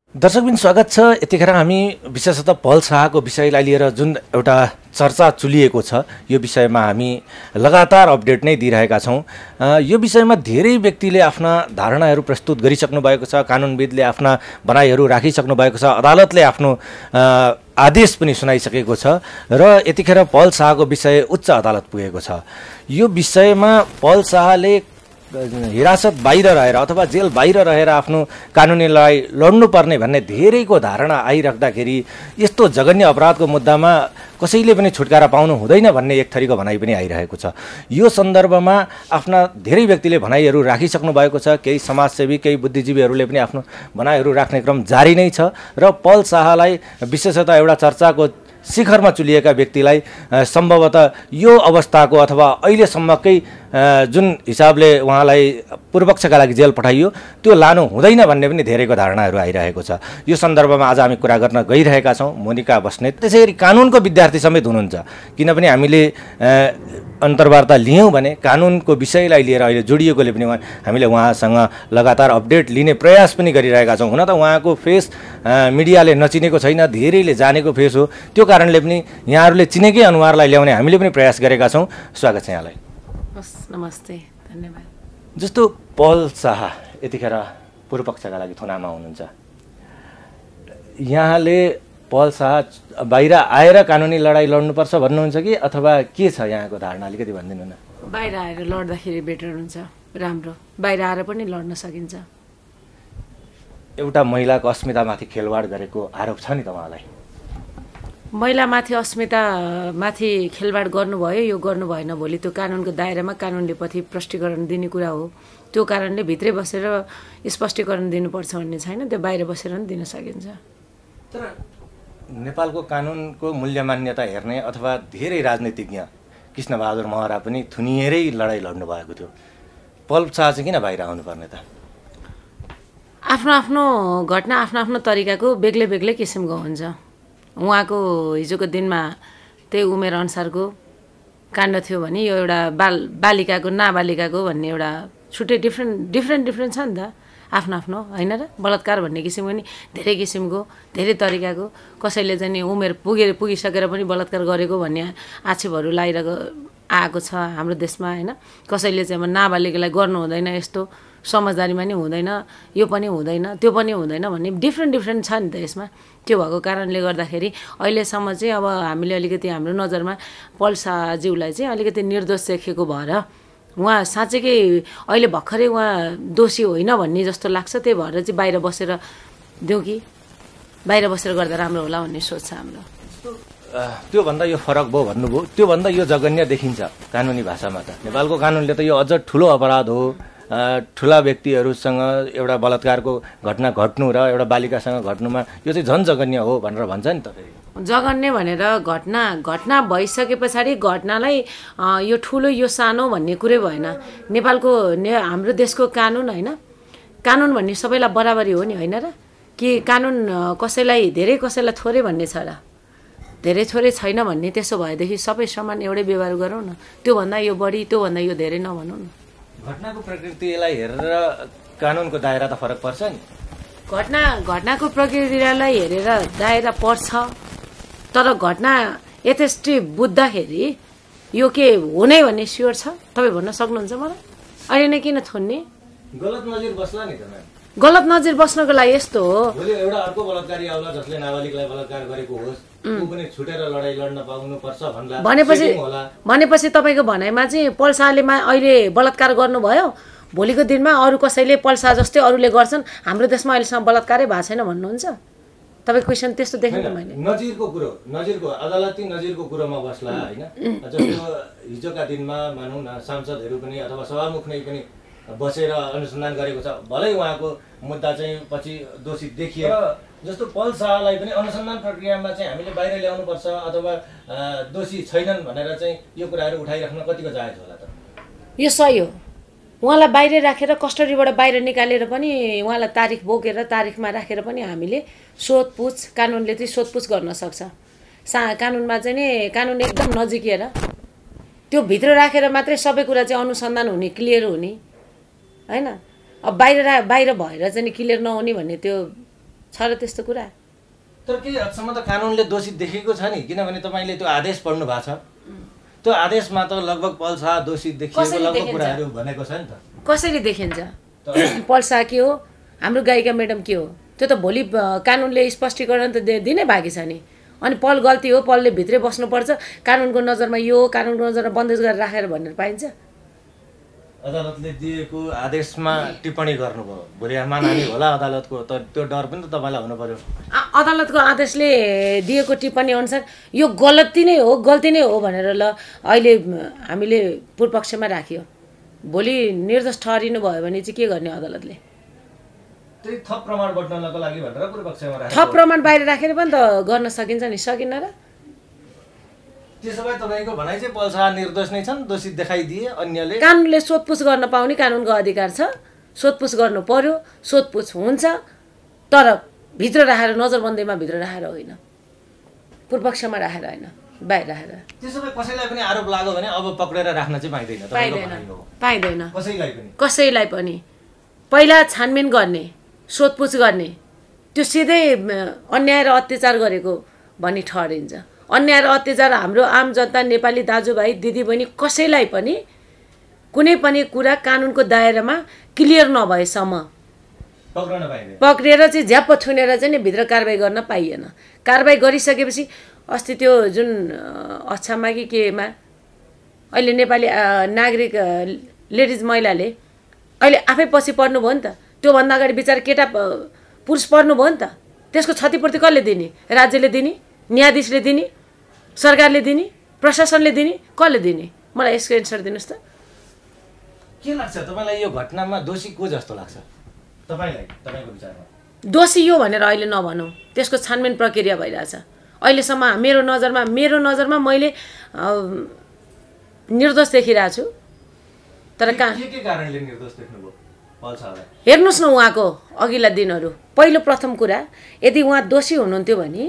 दर्शकबिन स्वागत छ। यतिखेर हामी विशेषतः पल शाहको विषयलाई लिएर जुन एउटा चर्चा चुलिएको छ यो विषयमा हामी लगातार अपडेट नै दिइरहेका छौँ। यो विषयमा धेरै व्यक्तिले आफ्ना धारणाहरू प्रस्तुत गरिसक्नु भएको छ, कानुनविदले आफ्ना भनाइहरू राखिसक्नु भएको छ, अदालतले आफ्नो आदेश पनि सुनाइसकेको छ र यतिखेर पल शाहको विषय उच्च अदालत पुगेको छ। यो विषयमा पल शाहले हिरासत बाहिर रहेर अथवा जेल बाहिर रहेर आफ्नो कानुनी लडाइँ लड्नुपर्ने भन्ने धेरैको धारणा आइराख्दाखेरि यस्तो जघन्य अपराधको मुद्दामा कसैले पनि छुटकारा पाउनु हुँदैन भन्ने एक थरीको भनाइ पनि आइरहेको छ। यो सन्दर्भमा आफ्ना धेरै व्यक्तिले भनाइहरू राखिसक्नु भएको छ। केही समाजसेवी, केही बुद्धिजीवीहरूले पनि आफ्नो भनाइहरू राख्ने क्रम जारी नै छ र पल शाहलाई विशेषतः एउटा चर्चाको शिखरमा चुलिएका व्यक्तिलाई सम्भवतः यो अवस्थाको अथवा अहिलेसम्मकै जुन हिसाबले उहाँलाई पूर्वपक्षका लागि जेल पठाइयो त्यो लानु हुँदैन भन्ने पनि धेरैको धारणाहरू आइरहेको छ। यो सन्दर्भमा आज हामी कुरा गर्न गइरहेका छौँ मोनिका बस्नेत, त्यसै गरी कानुनको विद्यार्थी समेत हुनुहुन्छ। किनभने हामीले अन्तर्वार्ता लियौँ भने कानुनको विषयलाई लिएर अहिले जोडिएकोले पनि हामीले उहाँसँग लगातार अपडेट लिने प्रयास पनि गरिरहेका छौँ। हुन त उहाँको फेस मिडियाले नचिनेको छैन, धेरैले जानेको फेस हो। त्यो कारणले पनि यहाँहरूले चिनेकै अनुहारलाई ल्याउने हामीले पनि प्रयास गरेका छौँ। स्वागत छ यहाँलाई। नमस्ते, धन्यवाद। जस्तो पल शाह यतिखेर पूर्वपक्षका लागि थुनामा हुनुहुन्छ, यहाँले पल शाह बाहिर आएर कानुनी लडाइँ लड्नुपर्छ भन्नुहुन्छ कि अथवा के छ यहाँको धारणा अलिकति भनिदिनु न। बाहिर आएर लड्दाखेरि बेटर हुन्छ, राम्रो। बाहिर आएर पनि लड्न सकिन्छ। एउटा महिलाको अस्मितामाथि खेलवाड गरेको आरोप छ नि त उहाँलाई। महिलामाथि अस्मितामाथि खेलवाड गर्नुभयो, यो गर्नु भएन, भोलि त्यो कानुनको दायरामा कानुनले पछि प्रष्टीकरण दिने कुरा हो। त्यो कारणले भित्रै बसेर स्पष्टीकरण दिनुपर्छ भन्ने छैन, त्यो बाहिर बसेर पनि दिन सकिन्छ। तर नेपालको कानुनको मूल्य मान्यता हेर्ने अथवा धेरै राजनीतिज्ञ कृष्णबहादुर महरा पनि थुनिएरै लडाइँ लड्नु भएको थियो। पल शाह चाहिँ किन बाहिर आउनुपर्ने त? आफ्नो आफ्नो घटना आफ्नो आफ्नो तरिकाको बेग्लै बेग्लै किसिमको हुन्छ। उहाँको हिजोको दिनमा त्यही उमेर अनुसारको काण्ड थियो भने यो एउटा बालिकाको नाबालिकाको भन्ने एउटा छुट्टै डिफ्रेन्ट छ नि त, आफ्नो आफ्नो होइन र। बलात्कार भन्ने किसिमको नि धेरै किसिमको धेरै तरिकाको, कसैले चाहिँ नि उमेर पुगिसकेर पनि बलात्कार गरेको भन्ने आक्षेपहरू लगाइरहेको आएको छ हाम्रो देशमा होइन। कसैले चाहिँ अब नाबालिकालाई गर्नु हुँदैन, यस्तो समझदारीमा नि हुँदैन, यो पनि हुँदैन, त्यो पनि हुँदैन भन्ने डिफ्रेन्ट छ नि त यसमा। त्यो भएको कारणले गर्दाखेरि अहिलेसम्म चाहिँ अब हामीले अलिकति हाम्रो नजरमा पल शाहज्यूलाई चाहिँ अलिकति निर्दोष देखेको भएर उहाँ साँच्चैकै अहिले भर्खरै उहाँ दोषी होइन भन्ने जस्तो लाग्छ। त्यही भएर चाहिँ बाहिर बसेर दिउँ कि बाहिर बसेर गर्दा राम्रो होला भन्ने सोच छ हाम्रो। त्योभन्दा यो फरक भयो भन्नुभयो, त्योभन्दा यो जघन्य देखिन्छ कानुनी भाषामा त। नेपालको कानुनले त यो अझ ठुलो अपराध हो, ठुला व्यक्तिहरूसँग एउटा बलात्कारको घटना घट्नु र एउटा बालिकासँग घट्नुमा यो चाहिँ झन् जघन्य हो भनेर भन्छ नि त। जघन्य भनेर घटना भइसके पछाडि घटनालाई यो ठुलो यो सानो भन्ने कुरै भएन। नेपालको हाम्रो देशको कानुन होइन, कानुन भन्ने सबैलाई बराबरी हो नि होइन र। कि कानुन कसैलाई धेरै कसैलाई थोरै भन्ने छ र, धेरै थोरै छैन भन्ने। त्यसो भएदेखि सबै समान एउटै व्यवहार गरौँ न। त्योभन्दा यो बढी त्योभन्दा यो धेरै नभनौँ न। घटनाको प्रकृतिलाई हेरेर कानुनको दायरा त फरक पर्छ नि। घटनाको प्रकृतिलाई हेरेर दायरा पर्छ, तर घटना यथेष्टि बुझ्दाखेरि यो के हो नै भन्ने स्योर छ? तपाईँ भन्न सक्नुहुन्छ मलाई? अहिले नै किन थोन्ने? गलत नजिर बस्ला नि त। गलत नजिर बस्नको लागि यस्तो हो, भोलि एउटा अर्को बलात्कारी आउला जसले नाबालिगलाई बलात्कार गरेको होस्, ऊ पनि छुटेर लडाइँ लड्न पाउनुपर्छ भनेपछि तपाईँको भनाइमा चाहिँ पल शाहले अहिले बलात्कार गर्नुभयो, भोलिको दिनमा अरू कसैले पल शाह जस्तै अरूले गर्छन्, हाम्रो देशमा अहिलेसम्म बलात्कारै भएको छैन भन्नुहुन्छ? तपाईँ क्वेसन त्यस्तो देखेँ त मैले। नजिरको अदालती नजिरको कुरोमा बस्ला होइन। जस्तो हिजोका दिनमा भनौँ न सांसदहरू पनि अथवा सभामुख नै पनि बसेर अनुसन्धान गरेको छ। भलै उहाँको मुद्दा चाहिँ पछि दोषी देखिए, जस्तो पल शाहलाई पनि अनुसन्धान प्रक्रियामा चाहिँ हामीले बाहिर ल्याउनुपर्छ अथवा दोषी छैनन् भनेर चाहिँ यो कुराहरू उठाइराख्न कतिको जायज होला त? यो सही हो। उहाँलाई बाहिर राखेर कस्टडीबाट बाहिर निकालेर पनि उहाँलाई तारिख बोकेर तारिखमा राखेर पनि हामीले सोधपुछ, कानुनले चाहिँ सोधपुछ गर्न सक्छ। कानुनमा चाहिँ नि कानुन एकदम नजिकिएर त्यो भित्र राखेर मात्रै सबै कुरा चाहिँ अनुसन्धान हुने, क्लियर हुने होइन। अब बाहिर भएर चाहिँ नि क्लियर नहुने भन्ने त्यो छ र त्यस्तो कुरा। तर केही हदसम्म त कानुनले दोषी देखेको छ नि, किनभने तपाईँले त्यो आदेश पढ्नु भएको छ, त्यो आदेशमा त लगभग पल शाह दोषी देखिएको लगभग कुराहरू भनेको छ नि त। कसरी देखिन्छ? पल शाह के हो, हाम्रो गायिका म्याडम के हो, त्यो त भोलि कानुनले स्पष्टीकरण त दिनै बाँकी छ नि। अनि पल गल्ती हो, पलले भित्रै बस्नुपर्छ, कानुनको नजरमा यो कानुनको नजरमा बन्देज गरेर राखेर भनेर पाइन्छ? अदालतले दिएको आदेशमा टिप्पणी गर्नुभयो, भोलि मानहानि होला अदालतको, त्यो डर पनि त तपाईँलाई हुनु पर्यो। अदालतको आदेशले दिएको टिप्पणी अनुसार यो गलती नै हो, गल्ती नै हो भनेर ल अहिले हामीले पूर्वपक्षमा राख्यो, भोलि निर्दोष ठहरिनु भयो भने चाहिँ के गर्ने अदालतले? त्यही थप प्रमाण बटुल्नको लागि भनेर पूर्वपक्षमा राखेको। थप प्रमाण बाहिर राखेर पनि त गर्न सकिन्छ नि, सकिन्न र? त्यसो भए तपाईँको भनाइ चाहिँ पल शाह निर्दोष नै छन्, दोषी देखाइदिए, अन्यले कानुनले सोधपुछ गर्न पाउने कानुनको अधिकार छ, सोधपुछ गर्नु पर्यो, सोधपुछ हुन्छ, तर भित्र राखेर नजरबन्दीमा भित्र राखेर होइन, पूर्वपक्षमा राखेर होइन, बाहिर राखेर। त्यसो भए कसैलाई पनि आरोप लाग्यो भने अब पक्रेर राख्न चाहिँ पाइँदैन कसैलाई पनि। पहिला छानबिन गर्ने, सोधपुछ गर्ने, त्यो सिधै अन्याय र अत्याचार गरेको भनी ठहरिन्छ। अन्याय र अत्याचार हाम्रो आम जनता, नेपाली दाजुभाइ दिदीबहिनी कसैलाई पनि कुनै पनि कुरा कानुनको दायरामा क्लियर नभएसम्म पक्रिएर चाहिँ झ्याप्प थुनेर चाहिँ नि भित्र कारबाही गर्न पाइएन। कारबाही गरिसकेपछि अस्ति त्यो जुन अछाममा कि केमा अहिले नेपाली नागरिक लेडिज महिलाले अहिले आफै पछि पर्नुभयो नि त, त्योभन्दा अगाडि बिचारा केटा पुरुष पर्नुभयो नि त, त्यसको क्षतिपूर्ति कसले दिने? राज्यले दिने, न्यायाधीशले दिने, सरकारले दिने, प्रशासनले दिने, कसले दिने? मलाई यसको एन्सर दिनुहोस् त। के लाग्छ तपाईँलाई यो घटनामा दोषी को जस्तो लाग्छ तपाईँलाई, तपाईँको विचारमा? दोषी यो भनेर अहिले नभनौँ, त्यसको छानबिन प्रक्रिया भइरहेछ। अहिलेसम्म मेरो नजरमा मैले निर्दोष देखिरहेको छु, तर के कारणले निर्दोष देख्नुभयो पल शाहलाई? हेर्नुहोस् न उहाँको अघिल्ला दिनहरू। पहिलो प्रथम कुरा, यदि उहाँ दोषी हुनुहुन्थ्यो भने,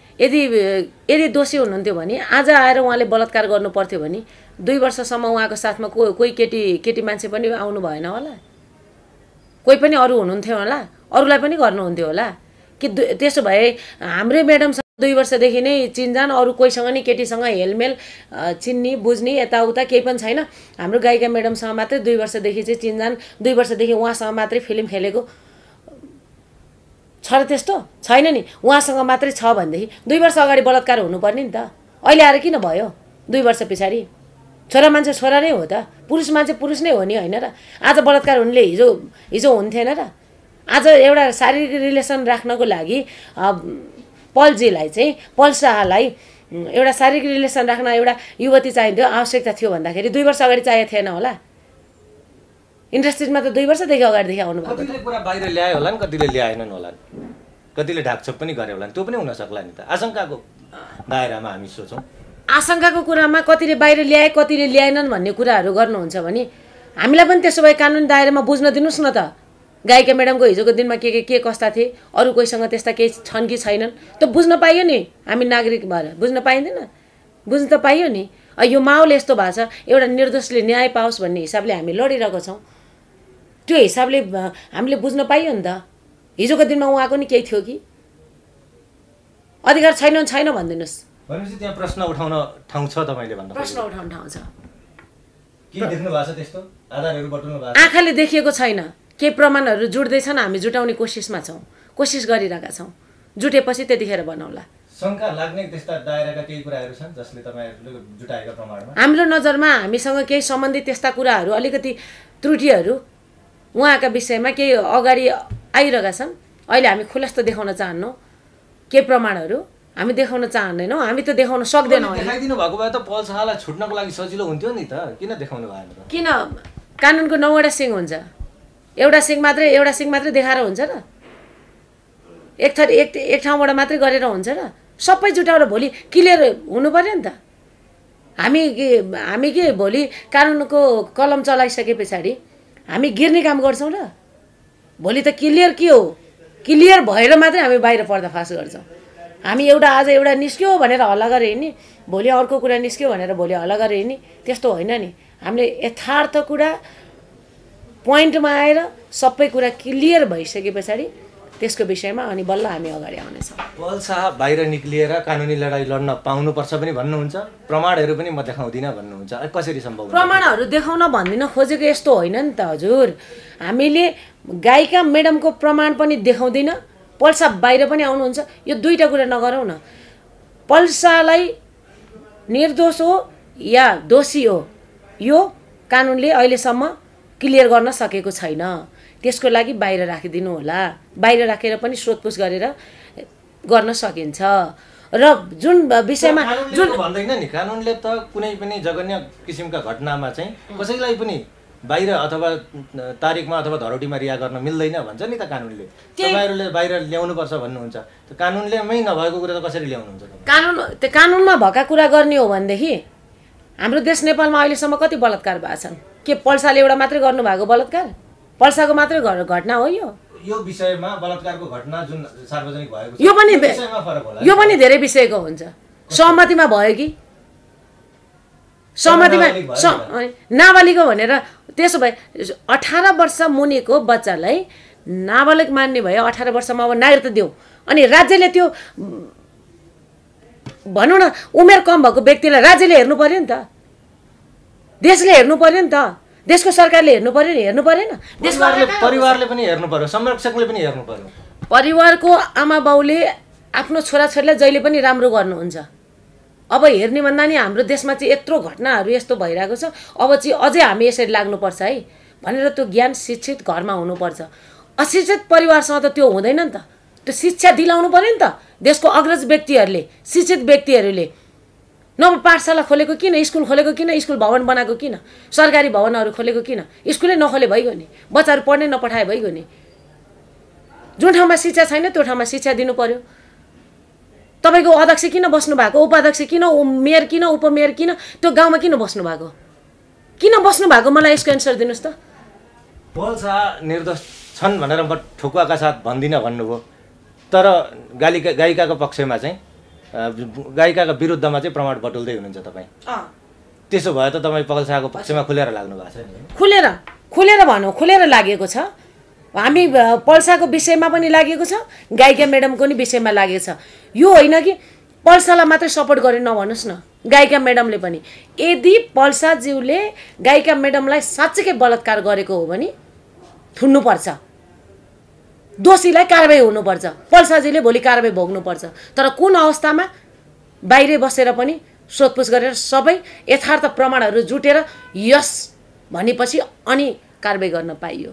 यदि दोषी हुनुहुन्थ्यो भने आज आएर उहाँले बलात्कार गर्नु पर्थ्यो भने 2 वर्षसम्म उहाँको साथमा कोही केटी मान्छे पनि आउनु भएन होला, कोही पनि अरू हुनुहुन्थ्यो होला, अरूलाई पनि गर्नुहुन्थ्यो होला कि? त्यसो भए हाम्रै म्याडमसँग 2 वर्षदेखि नै चिनजान, अरू कोहीसँग नि केटीसँग हेलमेल चिन्ने बुझ्ने यताउता केही पनि छैन। हाम्रो गायिका म्याडमसँग मात्रै 2 वर्षदेखि चाहिँ चिनजान, 2 वर्षदेखि उहाँसँग मात्रै फिल्म खेलेको छ र त्यस्तो छैन नि। उहाँसँग मात्रै छ भनेदेखि 2 वर्ष अगाडि बलात्कार हुनुपर्ने नि त, अहिले आएर किन भयो 2 वर्ष पछाडि? छोरा मान्छे छोरा नै हो त, पुरुष मान्छे पुरुष नै हो नि, होइन र? आज बलात्कार हुनेले हिजो हुन्थेन र? आज एउटा शारीरिक रिलेसन राख्नको लागि पलजीलाई चाहिँ, पल शाहलाई एउटा शारीरिक रिलेसन राख्न एउटा युवती चाहिन्थ्यो, आवश्यकता थियो भन्दाखेरि 2 वर्ष अगाडि चाहिएको थिएन होला? इन्डस्ट्रीमा त 2 वर्षदेखि अगाडिदेखि आउनु भएको। कतिले कुरा बाहिर ल्यायो होला नि, कतिले ल्याएनन् होला, कतिले ढाकछोप पनि गरे होला, त्यो पनि हुन सक्ला नि त। आशंकाको दायरामा हामी सोचौँ, आशंकाको कुरामा कतिले बाहिर ल्याए कतिले ल्याएनन् भन्ने कुराहरू गर्नुहुन्छ भने हामीलाई पनि त्यसो भए कानुन दायरामा बुझ्न दिनुहोस् न त। गायिका म्याडमको हिजोको दिनमा के कस्ता थिए, अरू कोहीसँग त्यस्ता केही छन् कि छैनन्, त बुझ्न पाइयो नि। हामी नागरिक भएर बुझ्न पाइँदैन? बुझ्न त पाइयो नि। यो माहौल यस्तो भएको छ, एउटा निर्दोषले न्याय पाओस् भन्ने हिसाबले हामी लडिरहेको छौँ, त्यो हिसाबले हामीले बुझ्न पाइयो नि त। हिजोको दिनमा उहाँको नि केही थियो कि? अधिकार छैन भनिदिनुहोस्। भनेपछि त्यहाँ प्रश्न उठाउन ठाउँ छ, तपाईँले भन्दा प्रश्न उठाउन ठाउँ छ। के देख्नु भएको छ त्यस्तो? आधारहरू बटुल्नु भएको छ? आँखाले देखिएको छैन, केही प्रमाणहरू जुट्दैछन्, हामी जुटाउने कोसिसमा छौँ, कोसिस गरिरहेका छौँ। जुटेपछि त्यतिखेर बनाउला। शङ्का लाग्ने त्यस्ता दायराका केही कुराहरू छन् जसले तपाईँहरूले जुटाएका प्रमाणमा? हाम्रो नजरमा हामीसँग केही सम्बन्धित त्यस्ता कुराहरू, अलिकति त्रुटिहरू उहाँका विषयमा केही अगाडि आइरहेका छन्। अहिले हामी खुलस्त देखाउन चाहन्नौँ, केही प्रमाणहरू हामी देखाउन चाहँदैनौँ, हामी त देखाउन सक्दैनौँ। देखाइदिनु भएको भए त पल शाहलाई छुट्नको लागि सजिलो हुन्थ्यो नि त, किन देखाउनु भएन त? किन? कानुनको 9वटा सिङ हुन्छ, एउटा सिङ मात्रै देखाएर हुन्छ र? एक ठाउँबाट मात्रै गरेर हुन्छ र? सबै जुटाएर भोलि क्लियर हुनु पर्यो नि त। हामी के भोलि कानुनको कलम चलाइसके पछाडि हामी गिर्ने काम गर्छौँ र? भोलि त क्लियर के हो, क्लियर भएर मात्रै हामी बाहिर पर्दाफास गर्छौँ। हामी आज एउटा निस्क्यो भनेर हल्ला गरेर हिँड्ने, भोलि अर्को कुरा निस्क्यो भनेर भोलि हल्ला गरेर हिँड्ने, त्यस्तो होइन नि। हामीले यथार्थ कुरा पोइन्टमा आएर सबै कुरा क्लियर भइसके पछाडि त्यसको विषयमा अनि बल्ल हामी अगाडि आउनेछौँ। पहल शाह बाहिर निक्लिएर कानुनी लडाइँ लड्न पाउनुपर्छ पनि भन्नुहुन्छ, प्रमाणहरू पनि म देखाउँदिनँ भन्नुहुन्छ। कसरी सम्भव? प्रमाणहरू देखाउन भन्दिन खोजेको यस्तो होइन नि त हजुर। हामीले गायिका म्याडमको प्रमाण पनि देखाउँदिन, पहल शाह बाहिर पनि आउनुहुन्छ। यो दुईटा कुरा नगरौँ न। पहल शाहलाई निर्दोष हो या दोषी हो यो कानुनले अहिलेसम्म क्लियर गर्न सकेको छैन। त्यसको लागि बाहिर राखिदिनु होला। बाहिर राखेर पनि सोधपुछ गरेर गर्न सकिन्छ। र जुन विषयमा जुन भन्दैन नि, कानुनले त कुनै पनि जघन्य किसिमका घटनामा चाहिँ कसैलाई पनि बाहिर अथवा तारिकमा अथवा धरोटीमा रिहा गर्न मिल्दैन भन्छ नि त कानुनले। तपाईँहरूले बाहिर ल्याउनुपर्छ भन्नुहुन्छ, कानुनले मै नभएको कुरा त कसरी ल्याउनुहुन्छ? कानुनमा भएका कुरा गर्ने हो भनेदेखि हाम्रो देश नेपालमा अहिलेसम्म कति बलात्कार भएको छन्? के पहल शाहले एउटा मात्रै गर्नुभएको बलात्कार? पहल शाहको मात्रै घटना हो यो विषयमा बलात्कारको घटना जुन सार्वजनिक भएको छ यो पनि धेरै विषयको हुन्छ। सहमतिमा भयो कि सहमतिमा नाबालिग भनेर, त्यसो भए 18 वर्ष मुनिको बच्चालाई नाबालिग मान्ने भयो। 18 वर्षमा अब नागरिकता देऊ अनि राज्यले त्यो भनौँ न उमेर कम भएको व्यक्तिलाई राज्यले हेर्नु पर्यो नि त, देशले हेर्नु पर्यो नि त, देशको सरकारले हेर्नु पर्यो नि, हेर्नु परेन? परिवारले पनि हेर्नु पर्यो, संरक्षकले पनि हेर्नु पर्यो। परिवारको आमा बाउले आफ्नो छोराछोरीलाई जहिले पनि राम्रो गर्नुहुन्छ। अब हेर्ने भन्दा नि हाम्रो देशमा चाहिँ यत्रो घटनाहरू यस्तो भइरहेको छ, अब चाहिँ अझै हामी यसरी लाग्नुपर्छ है भनेर त्यो ज्ञान शिक्षित घरमा हुनुपर्छ। अशिक्षित परिवारसँग त त्यो हुँदैन नि त। त्यो शिक्षा दिलाउनु पर्यो नि त देशको अग्रज व्यक्तिहरूले, शिक्षित व्यक्तिहरूले। नव पाठशाला खोलेको किन, स्कुल खोलेको किन, स्कुल भवन बनाएको किन, सरकारी भवनहरू खोलेको किन? स्कुलै नखोले भइगयो नि, बच्चाहरू पढ्नै नपठाए भइगयो नि। जुन ठाउँमा शिक्षा छैन त्यो ठाउँमा शिक्षा दिनु पर्यो। तपाईँको अध्यक्ष किन बस्नु भएको, उपाध्यक्ष किन, मेयर किन, उपमेयर किन, त्यो गाउँमा किन बस्नु भएको? किन बस्नु भएको? मलाई यसको एन्सर दिनुहोस् त। पहल शाह निर्दोष छन् भनेर म ठोकुवाका साथ भन्दिनँ भन्नुभयो, तर गायिकाको पक्षमा चाहिँ गायिकाका विरुद्धमा चाहिँ प्रमाण बटुल्दै हुनुहुन्छ तपाईँ। त्यसो भए त तपाईँ पहल शाहको पक्षमा खुलेर लाग्नु भएको छ नि? खुलेर भनौँ, खुलेर लागेको छ। हामी पहल शाहको विषयमा पनि लागेको छ, गायिका म्याडमको नि विषयमा लागेको छ। यो होइन कि पहल शाहलाई मात्रै सपोर्ट गरेर नभन्नुहोस् न, गायिका म्याडमले पनि। यदि पहल शाहज्यूले गायिका म्याडमलाई साँच्चैकै बलात्कार गरेको हो भने थुन्नुपर्छ, दोषीलाई कारबाही हुनुपर्छ। पहल शाहजीले भोलि कारबाही भोग्नुपर्छ। तर कुन अवस्थामा? बाहिरै बसेर पनि सोधपुछ गरेर सबै यथार्थ प्रमाणहरू जुटेर यस भनेपछि अनि कारबाही गर्न पाइयो।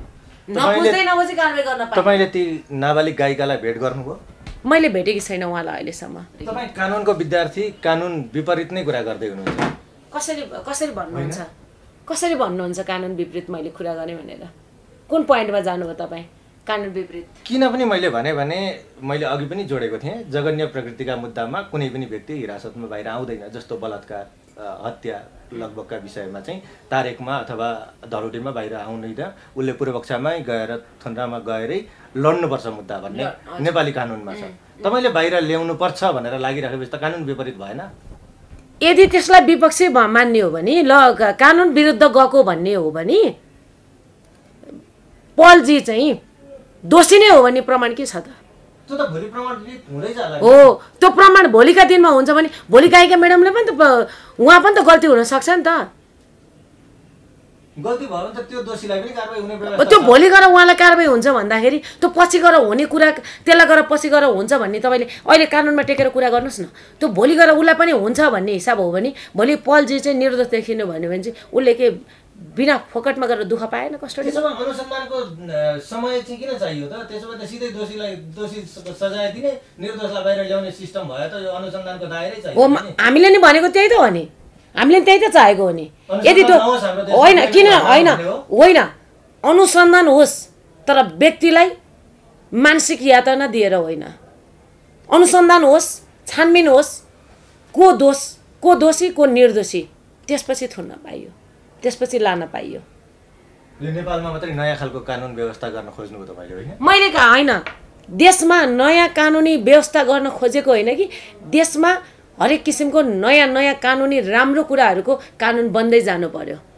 तपाईँले ती नाबालिग गायिकालाई भेट गर्नुभयो? मैले भेटेकी छैन उहाँलाई अहिलेसम्म। तपाईँ कानुनको विद्यार्थी, कानुन विपरीत नै कुरा गर्दै हुनुहुन्छ। कसरी भन्नुहुन्छ? कसरी भन्नुहुन्छ कानुन विपरीत मैले कुरा गरेँ भनेर? कुन पोइन्टमा जानुभयो तपाईँ? कानुन विपरीत किन पनि मैले मैले अघि पनि जोडेको थिएँ, जघन्य प्रकृतिका मुद्दामा कुनै पनि व्यक्ति हिरासतमा बाहिर आउँदैन। जस्तो बलात्कार, हत्या लगभगका विषयमा चाहिँ तारेकमा अथवा धरोटीमा बाहिर आउँदैन, उसले पूर्वपक्षमै गएर थुन्रामा गएरै लड्नुपर्छ मुद्दा भन्ने नेपाली कानुनमा छ। तपाईँले बाहिर ल्याउनु पर्छ भनेर लागिराखेपछि त कानुन विपरीत भएन? यदि त्यसलाई विपक्षी मान्ने हो भने, ल कानुन विरुद्ध गएको भन्ने हो भने पहलजी चाहिँ दोषी नै हो भन्ने प्रमाण के छ त? हो, त्यो प्रमाण भोलिका दिनमा हुन्छ भने भोलि गायिका म्याडमले पनि त उहाँ पनि त गल्ती हुनसक्छ नि त। त्यो भोलि गएर उहाँलाई कारबाही हुन्छ भन्दाखेरि त्यो पछि गएर हुने कुरा, त्यसलाई गएर पछि गएर हुन्छ भन्ने तपाईँले अहिले कानुनमा टेकेर कुरा गर्नुहोस् न। त्यो भोलि गएर उसलाई पनि हुन्छ भन्ने हिसाब हो भने भोलि पहलजी चाहिँ निर्दोष देखिनु भन्यो भने चाहिँ उसले के बिना फोकटमा गरेर दुःख पाएन, कष्ट? अनुसन्धानको समय चाहिँ किन चाहियो त? त्यसो भए त सिधै दोषी सजाय दिने, निर्दोषलाई बाहिर ल्याउने सिस्टम भयो त। यो अनुसन्धानको दायरै चाहियो। हो, हामीले नि भनेको त्यही त हो नि, हामीले त्यही त चाहेको हो नि। यदि त्यो होइन, किन होइन, अनुसन्धान होस् तर व्यक्तिलाई मानसिक यातना दिएर होइन। अनुसन्धान होस्, छानबिन होस्, को दोषी को निर्दोषी, त्यसपछि थुन्न पाइयो, त्यसपछि लान पाइयो। नेपालमा मात्रै नयाँ खालको कानुन व्यवस्था गर्न खोज्नुभयो तपाईँले, होइन? मैले होइन, देशमा नयाँ कानुनी व्यवस्था गर्न खोजेको होइन कि देशमा हरेक किसिमको नयाँ कानुनी राम्रो कुराहरूको कानुन बन्दै जानु पर्यो।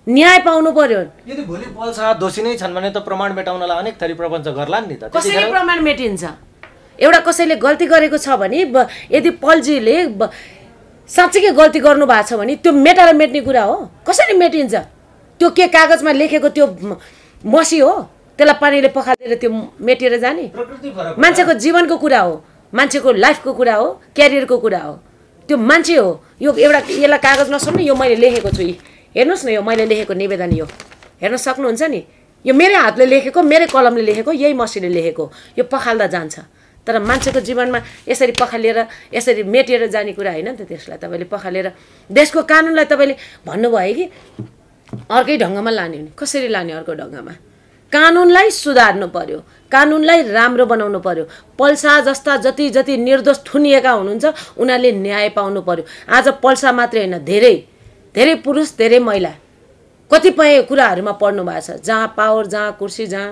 न्याय पाउनु पर्यो। यदि भोलि पल्सा दोषी नै छन् भने त प्रमाण मेटाउनलाई अनेक थरी प्रपञ्च गर्लान् नि त। कसरी प्रमाण मेटिन्छ? एउटा कसैले गल्ती गरेको छ भने यदि पल्जीले साँच्चै गल्ती गर्नु भएको छ भने त्यो मेटाएर मेट्ने कुरा हो? कसरी मेटिन्छ? त्यो के कागजमा लेखेको त्यो मसी हो? त्यसलाई पानीले पखालेर त्यो मेटेर जाने? मान्छेको जीवनको कुरा हो, मान्छेको लाइफको कुरा हो, क्यारियरको कुरा हो। त्यो मान्छे हो। यो एउटा यसलाई कागज नसम्म यो मैले लेखेको छु, हेर्नुहोस् न, यो मैले लेखेको निवेदन, यो हेर्न सक्नुहुन्छ नि, यो मेरै हातले लेखेको, मेरै कलमले लेखेको, यही मसीले लेखेको, यो पखाल्दा जान्छ। तर मान्छेको जीवनमा यसरी पखालेर यसरी मेटेर जाने कुरा होइन नि त। त्यसलाई तपाईँले पखालेर देशको कानुनलाई तपाईँले भन्नुभयो कि अर्कै ढङ्गमा लाने हो नि, कसरी लाने अर्को ढङ्गमा? कानुनलाई सुधार्नु पर्यो, कानुनलाई राम्रो बनाउनु पर्यो। पल्सा जस्ता जति जति निर्दोष थुनिएका हुनुहुन्छ उनीहरूले न्याय पाउनु पर्यो। आज पल्सा मात्रै होइन, धेरै धेरै पुरुष, धेरै महिला कतिपय कुराहरूमा पढ्नु भएको छ, जहाँ पावर, जहाँ कुर्सी, जहाँ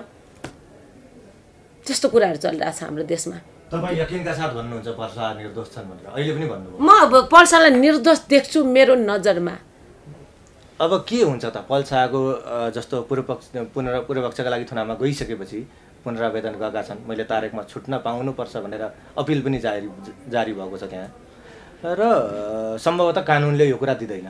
त्यस्तो कुराहरू चलिरहेको छ हाम्रो देशमा। तपाईँ यकिनका साथ भन्नुहुन्छ पल्सा निर्दोष छन् भनेर, अहिले पनि भन्नुभयो। म अब पल्सालाई निर्दोष देख्छु मेरो नजरमा। अब के हुन्छ त? पल्साको जस्तो पूर्वपक्षका लागि थुनामा गइसकेपछि पुनरावेदन गएका छन्, मैले तारिकमा छुट्न पाउनुपर्छ भनेर अपिल पनि जारी भएको छ त्यहाँ, र सम्भवतः कानुनले यो कुरा दिँदैन।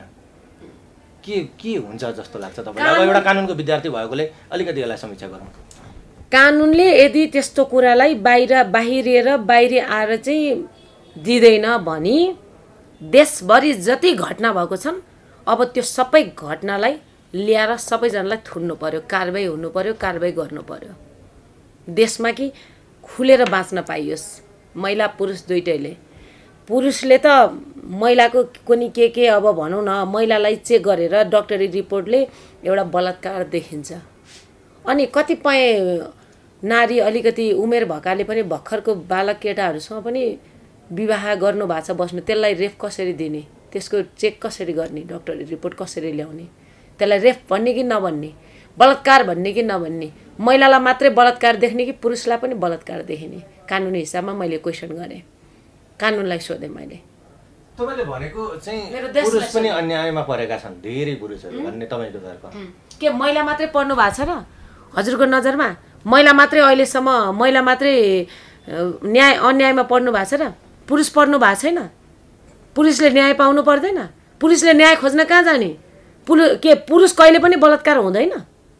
के हुन्छ जस्तो लाग्छ तपाईँलाई? अब एउटा कानुनको विद्यार्थी भएकोले अलिकति यसलाई समीक्षा गरौँ। कानुनले यदि त्यस्तो कुरालाई बाहिरिएर आएर चाहिँ दिँदैन भने देशभरि जति घटना भएको छन् अब त्यो सबै घटनालाई ल्याएर सबैजनालाई थुन्नु पर्यो, कारबाही हुनु पर्यो, कारबाही गर्नु पर्यो देशमा कि खुलेर बाँच्न पाइयोस् महिला पुरुष दुइटैले। पुरुषले त महिलाको कुनै के अब भनौँ न, महिलालाई चेक गरेर डक्टरी रिपोर्टले एउटा बलात्कार देखिन्छ। अनि कतिपय नारी अलिकति उमेर भएकाले पनि भर्खरको बालक केटाहरूसँग पनि विवाह गर्नु भएको छ बस्नु, त्यसलाई रेप कसरी दिने, त्यसको चेक कसरी गर्ने, डक्टरी रिपोर्ट कसरी ल्याउने, त्यसलाई रेप भन्ने कि नभन्ने, बलात्कार भन्ने कि नभन्ने, महिलालाई मात्रै बलात्कार देख्ने कि पुरुषलाई पनि बलात्कार देखिने? कानुनी हिसाबमा मैले क्वेसन गरेँ, कानुनलाई सोधेँ मैले। तपाईँले भनेको चाहिँ पुरुष पनि अन्यायमा परेका छन्, धेरै पुरुषहरू भन्ने तपाईँको तर्क के महिला मात्रै पर्नु भएको छ र हजुरको नजरमा? महिला मात्रै अहिलेसम्म महिला मात्रै अन्यायमा पर्नु भएको छ र? पुरुष पर्नु भएको छैन? पुरुषले न्याय पाउनु पर्दैन? पुरुषले न्याय खोज्न कहाँ जाने? पुरुष कहिले पनि बलात्कार हुँदैन,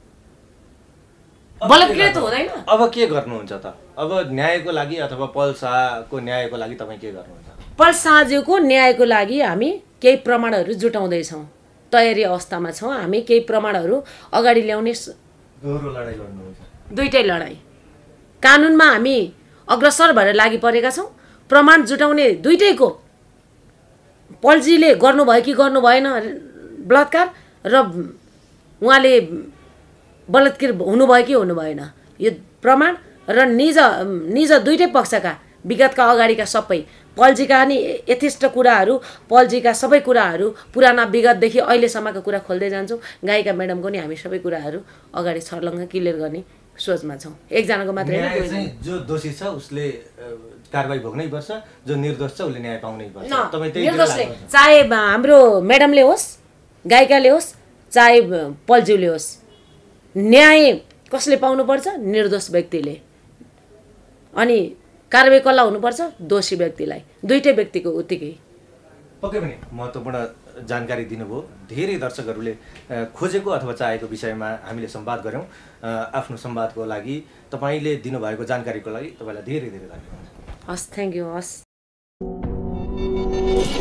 बलात्कृत हुँदैन। अब के गर्नुहुन्छ त? अब न्यायको लागि अथवा पल्साको न्यायको लागि तपाईँ के गर्नुहुन्छ? पल्साज्यूको न्यायको लागि हामी केही प्रमाणहरू जुटाउँदैछौँ, तयारी अवस्थामा छौँ। हामी केही प्रमाणहरू अगाडि ल्याउने दुईटै लडाइँ कानुनमा हामी अग्रसर भएर लागि परेका छौँ। प्रमाण जुटाउने दुईटैको, पल्जीले गर्नुभयो कि गर्नु भएन बलात्कार र उहाँले बलात्कार हुनुभयो कि हुनु भएन, यो प्रमाण र निज दुईटै पक्षका विगतका अगाडिका सबै पल्जीका नि यथेष्ट कुराहरू, पल्जीका सबै कुराहरू पुराना विगतदेखि अहिलेसम्मका कुरा खोल्दै जान्छौँ। गायिका म्याडमको नि हामी सबै कुराहरू अगाडि छर्लङ्ग क्लियर गर्ने सोचमा छौँ। एकजनाको मात्रै होइन, जो दोषी छ उसले कारबाही भोग्नै पर्छ, जो निर्दोष छ उसले न्याय पाउनै पर्छ। निर्दोषले चाहे हाम्रो म्याडमले होस्, गायिकाले होस्, चाहे पल्ज्यूले होस्, न्याय कसले पाउनुपर्छ? निर्दोष व्यक्तिले। अनि कारबाही कसलाई हुनुपर्छ? दोषी व्यक्तिलाई। दुईटै व्यक्तिको उत्तिकै। पक्कै पनि महत्त्वपूर्ण जानकारी दिनुभयो। धेरै दर्शकहरूले खोजेको अथवा चाहेको विषयमा हामीले संवाद गऱ्यौँ। आफ्नो संवादको लागि तपाईँले दिनुभएको जानकारीको लागि तपाईँलाई धेरै धेरै धन्यवाद। हस्, थ्याङ्क यू। हस्।